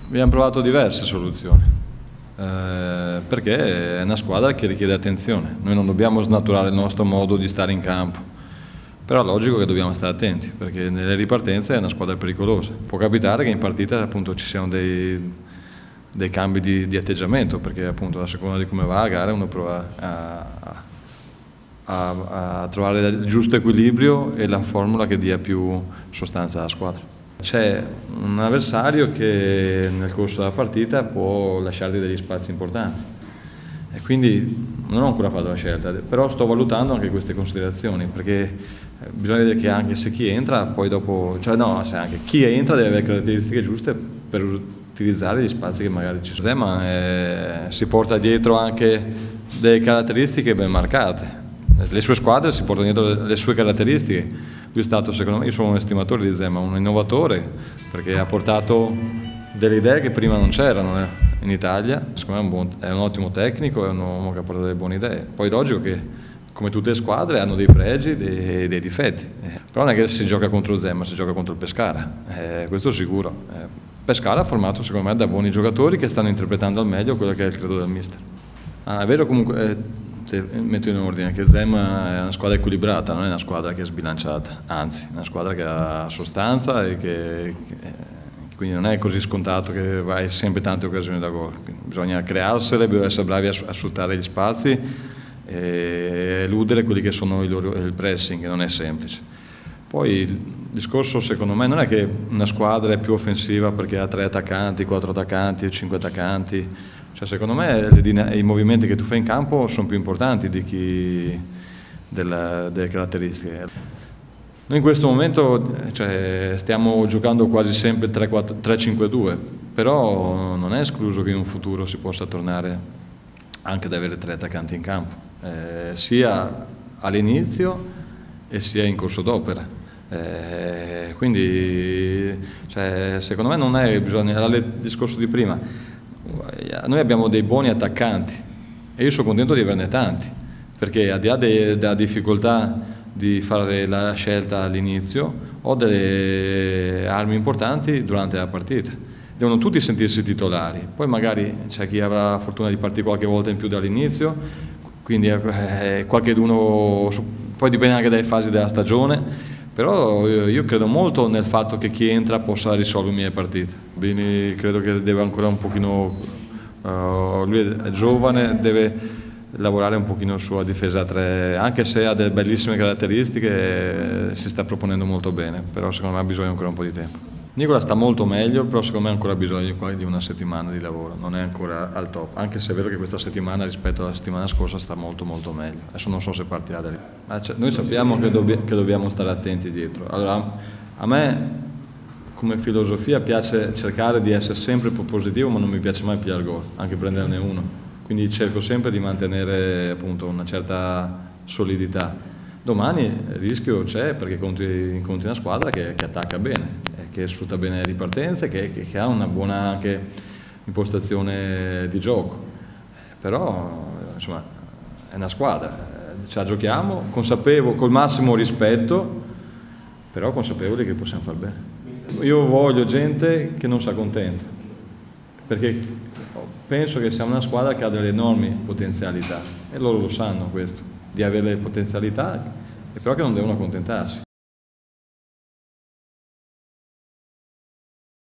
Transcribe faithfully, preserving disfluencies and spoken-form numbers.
Abbiamo provato diverse soluzioni, eh, perché è una squadra che richiede attenzione. Noi non dobbiamo snaturare il nostro modo di stare in campo, però è logico che dobbiamo stare attenti, perché nelle ripartenze è una squadra pericolosa. Può capitare che in partita appunto ci siano dei, dei cambi di, di atteggiamento, perché appunto a seconda di come va la gara uno prova a, a, a trovare il giusto equilibrio e la formula che dia più sostanza alla squadra. C'è un avversario che nel corso della partita può lasciarti degli spazi importanti e quindi non ho ancora fatto la scelta, però sto valutando anche queste considerazioni, perché bisogna vedere che anche se chi entra poi dopo, cioè no, cioè anche chi entra deve avere caratteristiche giuste per utilizzare gli spazi che magari ci sono. Zeman eh, si porta dietro anche delle caratteristiche ben marcate, le sue squadre si portano dietro le sue caratteristiche. Lui è stato, secondo me, io sono un estimatore di Zeman, un innovatore, perché ha portato delle idee che prima non c'erano eh, in Italia. Secondo me è un, buon, è un ottimo tecnico, è un uomo che ha portato delle buone idee. Poi è logico che, come tutte le squadre, hanno dei pregi e dei, dei difetti. Eh, però non è che si gioca contro Zeman, si gioca contro il Pescara, eh, questo sicuro. Eh, Pescara ha formato, secondo me, da buoni giocatori che stanno interpretando al meglio quello che è il credo del mister. Ah, è vero comunque... Eh, metto in ordine che Zeman è una squadra equilibrata, non è una squadra che è sbilanciata, anzi è una squadra che ha sostanza e che, che quindi non è così scontato che vai sempre tante occasioni da gol. Quindi bisogna crearsele, bisogna essere bravi a, a sfruttare gli spazi e eludere quelli che sono il, loro, il pressing, che non è semplice. Poi il discorso secondo me non è che una squadra è più offensiva perché ha tre attaccanti, quattro attaccanti, cinque attaccanti. Cioè, secondo me i movimenti che tu fai in campo sono più importanti di chi della, delle caratteristiche. Noi in questo momento cioè, stiamo giocando quasi sempre tre cinque due, però non è escluso che in un futuro si possa tornare anche ad avere tre attaccanti in campo, eh, sia all'inizio e sia in corso d'opera. Eh, quindi cioè, secondo me non è bisogno, era il discorso di prima. Noi abbiamo dei buoni attaccanti e io sono contento di averne tanti, perché al di là de, della difficoltà di fare la scelta all'inizio ho delle armi importanti durante la partita. Devono tutti sentirsi titolari, poi magari c'è chi avrà la fortuna di partire qualche volta in più dall'inizio, quindi eh, qualcheduno, poi dipende anche dalle fasi della stagione. Però io credo molto nel fatto che chi entra possa risolvermi le partite. Bini credo che deve ancora un pochino, uh, lui è giovane, deve lavorare un pochino sulla difesa a tre, anche se ha delle bellissime caratteristiche, si sta proponendo molto bene, però secondo me ha bisogno ancora un po' di tempo. Nicola sta molto meglio, però secondo me ha ancora bisogno di una settimana di lavoro, non è ancora al top, anche se è vero che questa settimana rispetto alla settimana scorsa sta molto molto meglio. Adesso non so se partirà da lì. Ma noi sappiamo che, dobb che dobbiamo stare attenti dietro. Allora, a me come filosofia piace cercare di essere sempre propositivo, ma non mi piace mai pigliare il gol, anche prenderne uno. Quindi cerco sempre di mantenere appunto una certa solidità. Domani il rischio c'è perché incontri, incontri una squadra che, che attacca bene, che sfrutta bene le ripartenze, che, che, che ha una buona anche impostazione di gioco. Però insomma è una squadra, ce la giochiamo consapevoli, col massimo rispetto, però consapevoli che possiamo far bene. Io voglio gente che non si accontenta, perché penso che siamo una squadra che ha delle enormi potenzialità e loro lo sanno questo, di avere le potenzialità, e però che non devono accontentarsi.